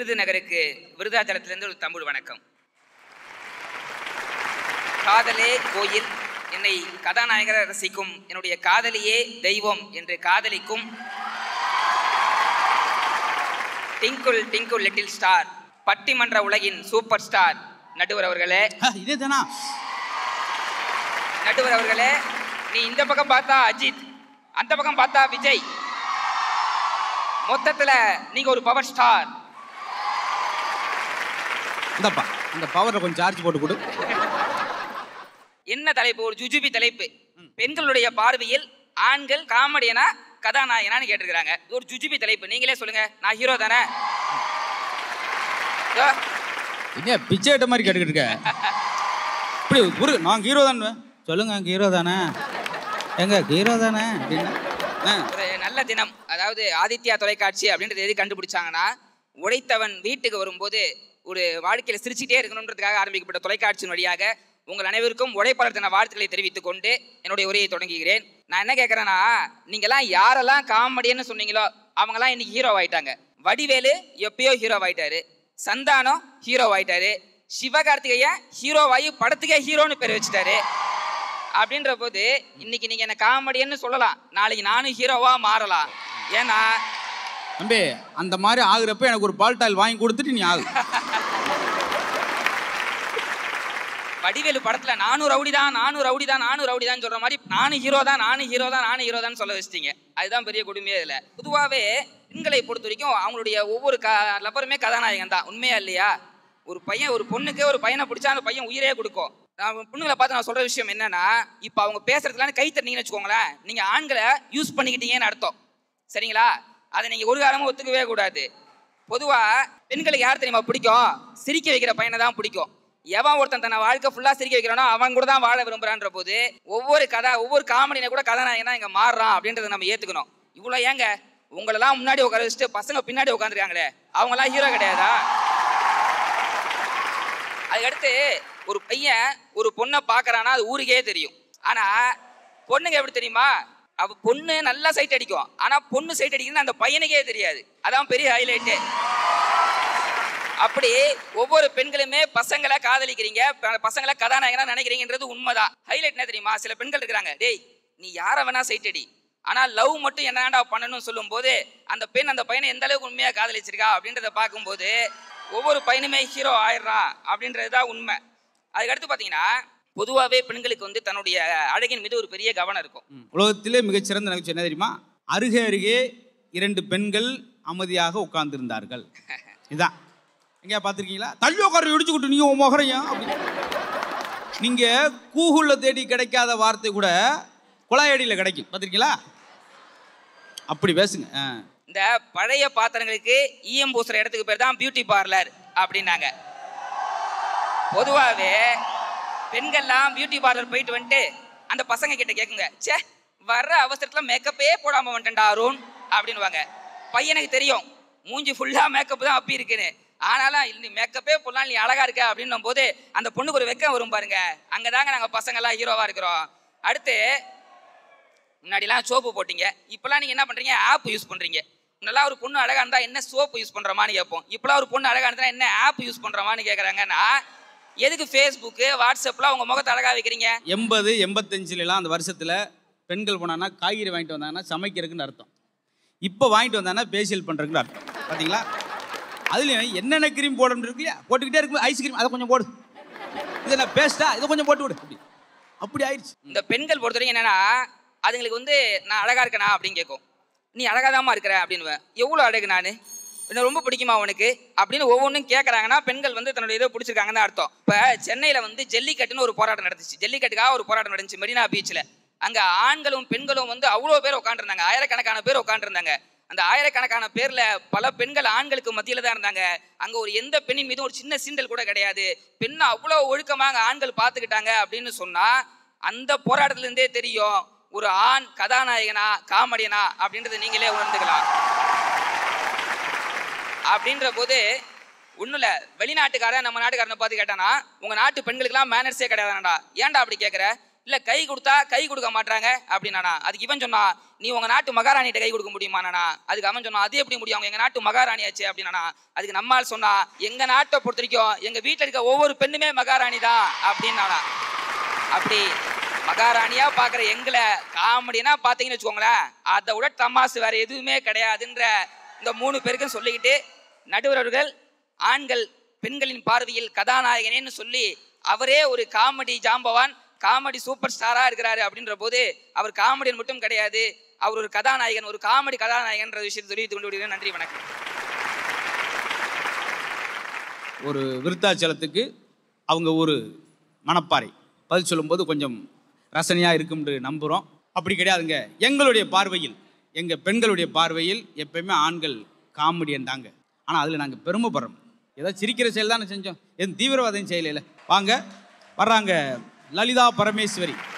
விருதுநகருக்கு விருதாச்சலத்திலிருந்து ஒரு தமிழ் வணக்கம். காதலே கோயில், என்னை கதாநாயகரை ரசிக்கும் என்னுடைய காதலியே தெய்வம் என்று காதலிக்கும் டிங்குள் டிங்குள் லிட்டில் ஸ்டார், பட்டிமன்ற உலகின் சூப்பர் ஸ்டார் நடுவர் அவர்களே. நடுவர் அவர்களே, நீ இந்த பக்கம் பார்த்தா அஜித், அந்த பக்கம் பார்த்தா விஜய், மொத்தத்துல நீங்க ஒரு பவர் ஸ்டார். இந்தப்பா அந்த பவரை கொஞ்சம் சார்ஜ் போட்டு கொடு. என்ன தலைப்பு? ஒரு ஜுஜுபி தலைப்பு. பெண்களுடைய பார்வையில் ஆண்கள் காமெடியனா கதாநாயகனான்னு கேட்டிருக்கிறாங்க. ஒரு ஜுஜுபி தலைப்பு. நீங்களே சொல்லுங்க, நான் ஹீரோ தானே? என்ன பிச்சை எடுத்த மாதிரி கேட்டுக்கிட்டு இருக்க? இப்படி ஒரு நான் ஹீரோ தானே சொல்லுங்க. ஹீரோ தானே? எங்க ஹீரோ தானே அப்படின்னா ஒரு நல்ல தினம். அதாவது ஆதித்யா தொலைக்காட்சி அப்படின்றது எது கண்டுபிடிச்சாங்கன்னா, உழைத்தவன் வீட்டுக்கு வரும்போது ஒரு வாழ்க்கையில் சிரிச்சுட்டே இருக்கணுன்றதுக்காக ஆரம்பிக்கப்பட்ட தொலைக்காட்சியின் வழியாக உங்கள் அனைவருக்கும் உழைப்பாளர் தின வாழ்த்துக்களை தெரிவித்துக் கொண்டு என்னுடைய உரையை தொடங்குகிறேன். நான் என்ன கேட்குறேன்னா, நீங்கள்லாம் யாரெல்லாம் காமெடின்னு சொன்னீங்களோ அவங்கெல்லாம் இன்னைக்கு ஹீரோ ஆயிட்டாங்க. வடிவேலு எப்பயோ ஹீரோ ஆயிட்டாரு, சந்தானம் ஹீரோ ஆயிட்டாரு, சிவகார்த்திகேயன் ஹீரோவாயி படத்துக்கே ஹீரோன்னு பேர் வச்சுட்டாரு. அப்படின்ற போது இன்னைக்கு நீங்க என்ன காமெடின்னு சொல்லலாம், நாளைக்கு நானும் ஹீரோவா மாறலாம். ஏன்னா தம்பி அந்த மாதிரி ஆகுறப்ப எனக்கு ஒரு பால்டாயில் வாங்கி கொடுத்துட்டு நீ ஆகு. வடிவேலு படத்துல நானும் ரவுடிதான் நானும் ரவுடிதான் நானும் ரவுடிதான் சொல்ற மாதிரி நானும் ஹீரோ தான் நானும் ஹீரோ தான் நானும் ஹீரோ தான் சொல்ல வச்சிட்டீங்க. அதுதான் பெரிய கொடுமையே. இல்லை, பொதுவாகவே பெண்களை பொறுத்த வரைக்கும் அவங்களுடைய ஒவ்வொரு லப்பருமே கதாநாயகன் தான். உண்மையா இல்லையா? ஒரு பையன் ஒரு பொண்ணுக்கு ஒரு பையனை பிடிச்சா அந்த பையன் உயிரே கொடுக்கும். நான் பொண்ணுங்களை பார்த்து நான் சொல்ற விஷயம் என்னன்னா, இப்போ அவங்க பேசுறதுலாம் கை தட்டினீங்கன்னு வச்சுக்கோங்களேன், நீங்க ஆண்களை யூஸ் பண்ணிக்கிட்டீங்கன்னு அர்த்தம். சரிங்களா? அதை நீங்க ஒரு காலமும் ஒத்துக்கவே கூடாது. பொதுவா பெண்களுக்கு யார் தெரியுமா பிடிக்கும்? சிரிக்க வைக்கிற பையனை தான் பிடிக்கும். எவன் ஒருத்தன் தன்னை வாழ்க்கை ஃபுல்லா சிரிக்க வைக்கிறானோ அவன் கூட தான் வாழ விரும்புறான்ற போது ஒவ்வொரு காமெடினை கூட கதாநாயகனா இங்க மாறுறான் அப்படின்றத நம்ம ஏத்துக்கணும். இவ்வளோ ஏங்க உங்களெல்லாம் முன்னாடி உட்கார வச்சுட்டு பசங்க பின்னாடி உட்காந்துருக்காங்களே, அவங்களாம் ஹீரோ கிடையாதா? அதுக்கடுத்து ஒரு பையன் ஒரு பொண்ணை பார்க்கறானா அது ஊருக்கே தெரியும். ஆனா பொண்ணுங்க எப்படி தெரியுமா? அவ பொண்ணு நல்லா சைட் அடிக்கும், ஆனா பொண்ணு சைட் அடிக்குதுன்னு அந்த பையனுக்கே தெரியாது. அதான் பெரிய ஹைலைட்டு. அப்படி ஒவ்வொரு பெண்களுமே பசங்களை காதலிக்கிறீங்க, பசங்களை கதாநாயகனா நினைக்கிறீங்கன்றது உண்மைதான். ஹைலைட் என்ன தெரியுமா? சில பெண்கள் இருக்கிறாங்க, டேய் நீ யாரை வேணா சைட் அடி, ஆனா லவ் மட்டும் என்னடா பண்ணணும்னு சொல்லும் போது அந்த பெண் அந்த பையனை எந்த அளவுக்கு உண்மையா காதலிச்சிருக்கா அப்படின்றத பார்க்கும்போது ஒவ்வொரு பையனுமே ஹீரோ ஆயிடுறான் அப்படின்றதுதான் உண்மை. அதுக்கடுத்து பார்த்தீங்கன்னா, பொதுவாகவே பெண்களுக்கு தன்னுடைய அழகின் மீது ஒரு பெரிய கவனம் இருக்கும். உலகத்திலே மிகச்சிறந்த நிகழ்ச்சி என்ன தெரியுமா? அருகே அருகே 2 பெண்கள் அமைதியாக உட்கார்ந்து இருந்தார்கள். இதான் எங்கேயா பார்த்துருக்கீங்களா? தள்ளி உட்கார இடிச்சுக்கிட்டு நீ முகரையா அப்படி. நீங்க கூகுளில் தேடி கிடைக்காத வார்த்தை கூட குழாயடியில் கிடைக்கும், பார்த்துருக்கீங்களா? அப்படி பேசுங்க. இந்த பழைய பாத்திரங்களுக்கு ஈயம் பூசுற இடத்துக்கு பேர் தான் பியூட்டி பார்லர் அப்படின்னாங்க. பொதுவாகவே பெண்கள்லாம் பியூட்டி பார்லர் போயிட்டு வந்துட்டு அந்த பசங்க கிட்ட கேட்குங்க, சே வர்ற அவசரத்தில் மேக்கப்பே போடாமல் வந்துட்டா அருண் அப்படின்வாங்க. பையனுக்கு தெரியும் மூஞ்சி ஃபுல்லாக மேக்கப் தான் அப்பி இருக்குன்னு, ஆனாலும் இல்லை மேக்கப்பே போடலாம் நீ அழகா இருக்க அப்படின்னும் போது அந்த பொண்ணுக்கு ஒரு வெக்கம் வரும் பாருங்க. அங்கே தாங்க நாங்கள் பசங்கள்லாம் ஹீரோவாக இருக்கிறோம். அடுத்து முன்னாடிலாம் சோப்பு போட்டிங்க, இப்போலாம் நீங்கள் என்ன பண்ணுறீங்க? ஆப் யூஸ் பண்ணுறீங்க. நல்லா ஒரு பொண்ணு அழகாக இருந்தால் என்ன சோப்பு யூஸ் பண்ணுறமான்னு கேட்போம். இப்போலாம் ஒரு பொண்ணு அழகாக இருந்தால் என்ன ஆப் யூஸ் பண்ணுறமான்னு கேட்குறாங்கன்னா, எதுக்கு ஃபேஸ்புக்கு வாட்ஸ்அப்லாம் உங்கள் முகத்தை அழகாக வைக்கிறீங்க? 80 85 அந்த வருஷத்தில் பெண்கள் போனான்னா காய்கறி வாங்கிட்டு வந்தாங்கன்னா சமைக்கிறதுக்குன்னு அர்த்தம். இப்போ வாங்கிட்டு வந்தாங்கன்னா ஃபேஷியல் பண்ணுறதுக்குன்னு அர்த்தம். பார்த்தீங்களா? அதுலேயும் என்னென்ன க்ரீம் போடணும் இருக்கு இல்லையா? போட்டுக்கிட்டே இருக்கும். ஐஸ்கிரீம் அதை கொஞ்சம் போடு, இது என்ன பேஸ்ட்டா இதை கொஞ்சம் போட்டு விடு, அப்படி ஆயிடுச்சு. இந்த பெண்கள் பொறுத்த வரைக்கும் என்னன்னா, அதுங்களுக்கு நான் அழகா இருக்கேனா அப்படின்னு கேட்கும். நீ அழகாதாமா இருக்கிற அப்படின்னு. எவ்வளோ அழகு நான், என்ன ரொம்ப பிடிக்குமா உனக்கு அப்படின்னு ஒவ்வொன்றும் கேட்குறாங்கன்னா பெண்கள் தன்னுடைய இதை பிடிச்சிருக்காங்கன்னு அர்த்தம். இப்போ சென்னையில் ஜல்லிக்கட்டுன்னு ஒரு போராட்டம் நடந்துச்சு. ஜல்லிக்கட்டுக்காக ஒரு போராட்டம் நடந்துச்சு மெரினா பீச்சில். அங்கே ஆண்களும் பெண்களும் அவ்வளோ பேர் உட்காந்துருந்தாங்க, ஆயிரக்கணக்கான பேர் உட்காந்துருந்தாங்க. அந்த ஆயிரக்கணக்கான பேர்ல பல பெண்கள் ஆண்களுக்கு மத்தியில தான் இருந்தாங்க. அங்க ஒரு எந்த பெண்ணின் மீதும் ஒரு சின்ன சீண்டல் கூட கிடையாது. பெண்ணை அவ்வளவு ஒழுக்கமாக ஆண்கள் பார்த்துக்கிட்டாங்க அப்படின்னு சொன்னா அந்த போராட்டத்துல இருந்தே தெரியும் ஒரு ஆண் கதாநாயகனா காமெடியனா அப்படின்றத நீங்களே உணர்ந்துக்கலாம். அப்படின்ற போது ஒன்றும் இல்லை, வெளிநாட்டுக்காரன் நம்ம நாட்டுக்காரனை பார்த்து கேட்டானா, உங்கள் நாட்டு பெண்களுக்கெல்லாம் மேனர்ஸே கிடையாதாண்டா, ஏன்டா அப்படி கேட்குற? இல்லை கை கொடுத்தா கை கொடுக்க மாட்டாங்க அப்படின்னானா. அதுக்கு இவன் சொன்னா, நீ உங்க நாட்டு மகாராணிகிட்ட கை கொடுக்க முடியுமாண்ணா. அதுக்கு அவன் சொன்னா, அது எப்படி முடியும், அவங்க எங்க நாட்டு மகாராணி ஆச்சு அப்படின்னா. அதுக்கு நம்மால் சொன்னா, எங்க நாட்டை பொறுத்த வரைக்கும் எங்க வீட்டில் இருக்க ஒவ்வொரு பெண்ணுமே மகாராணி தான் அப்படின்னானா. அப்படி மகாராணியா பாக்குற எங்களை காமெடினா பாத்தீங்கன்னு வச்சுக்கோங்களேன், அதை விட தமாசு வேற எதுவுமே கிடையாதுன்ற இந்த 3 பேருக்கும் சொல்லிக்கிட்டு, நடுவர் அவர்கள் ஆண்கள் பெண்களின் பார்வையில் கதாநாயகனேன்னு சொல்லி அவரே ஒரு காமெடி ஜாம்பவான், காமெடி சூப்பர் ஸ்டாரா இருக்கிறாரு அப்படின்ற போது, அவர் காமெடியன் மட்டும் கிடையாது, அவர் ஒரு கதாநாயகன், ஒரு காமெடி கதாநாயகன்ற விஷயத்தை தெரிவித்துக் கொண்டு விடுகிறேன். நன்றி, வணக்கம். ஒரு விருத்தாச்சலத்துக்கு அவங்க ஒரு மணப்பாறை பதில் சொல்லும்போது கொஞ்சம் ரசனையாக இருக்கும்னு நம்புகிறோம். அப்படி கிடையாதுங்க. எங்களுடைய பார்வையில், எங்கள் பெண்களுடைய பார்வையில் எப்பயுமே ஆண்கள் காமெடியன் தாங்க. ஆனால் அதில் நாங்கள் பெருமைப்படுறோம். ஏதாவது சிரிக்கிற செயல் தானே செஞ்சோம், எதுவும் தீவிரவாதம் செய்யலை. வாங்க, வர்றாங்க லலிதா பரமேஸ்வரி.